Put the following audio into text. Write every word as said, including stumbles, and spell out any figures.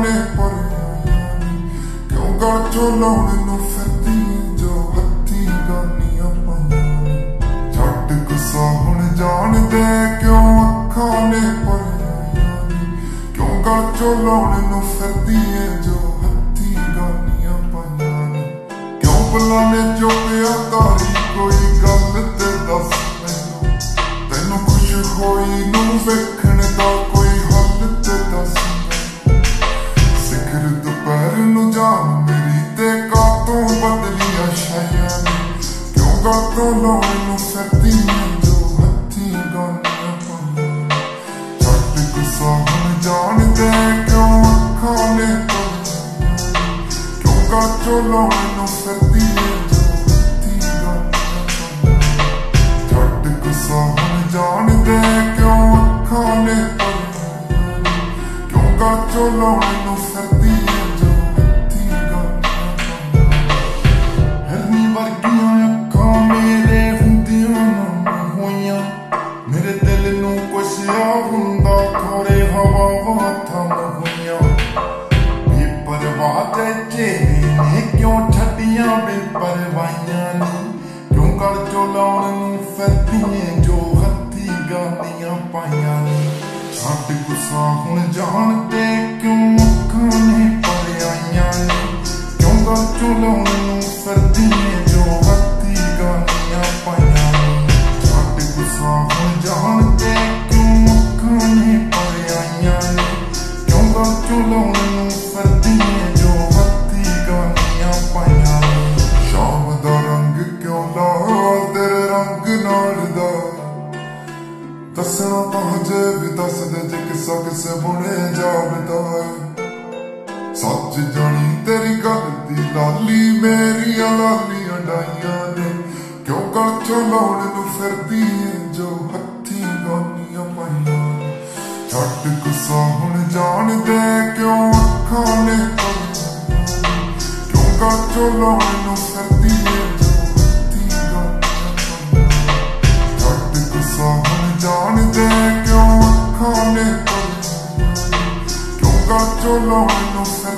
ने परियां नी क्यों गल चों लाउण नूं फिरदी जो हत्थी गानियां पाइयां नी छड्ड गुस्सा हुण जान दे क्यों अखां ने परियां नी क्यों गल चों लाउण नूं फिरदी जो हत्थी गानियां पाइयां नी क्यों बुलाने चुक्किया तारी कोई गल ते दस मैनूं तैनूं खुश होई नूं वेखण दा कोई हल ते दस सिखर दोपहर नूं जान मेरी ते कातों बदलिया शायां नी क्यों गातों लाउण नूं फिरदी जो हत्थी गानियां पाइयां छड्ड गुस्सा हुण जान दे क्यों अखां ने परियां नी क्यों गल चों लाउण नूं फिरदी जो हत्थी गानियां पाइयां छड्ड गुस्सा हुण जान दे क्यों अखां ने परियां नी क्यों गल चों लाउण नूं फिरदी जो हत्थी गानियां पाइयां हिरनी वर्गियां अखां मेरे हुंदियां ना होइयां मेरे दिल नूं कुछ आ हुंदा थोड़े हवावां थम होइयां बेपरवाह ते चेहरे ने क्यों छड्डियां बेपरवाहियां नी क्यों गल चों लाउण नूं फिरदी जो हत्थी गानियां पाइयां नी छड्ड गुस्सा हुण जान दे क्यों अखां ने परियां नी क्यों गल चों लाउण नूं फिरदी जो हत्थी गानियां पाइयां नी छड्ड गुस्सा हुण जान दे क्यों अखां ने परियां नी क्यों गल चों लाउण नूं फिरदी जो हत्थी गानियां पाइयां नी शाम दा रंग क्यों लाल तेरे रंग नाल दा दसना तां जे भी दस दे जे किस्सा किसे बुने जावदा सच जानी तेरी गल दी लाली मेरियां लालियां डाइयां ने क्यों गल चों लाउण नूं फिरदी जो हत्थी गानियां पाइयां नी छड्ड गुस्सा हुण जान दे क्यों अखां ने परियां नी क्यों गल चों लाउण नूं फिरदी जो हत्थी गानियां पाइयां छड्ड गुस्सा हुण जान दे क्यों अखां ने परियां नी क्यों गल चों लाउण नूं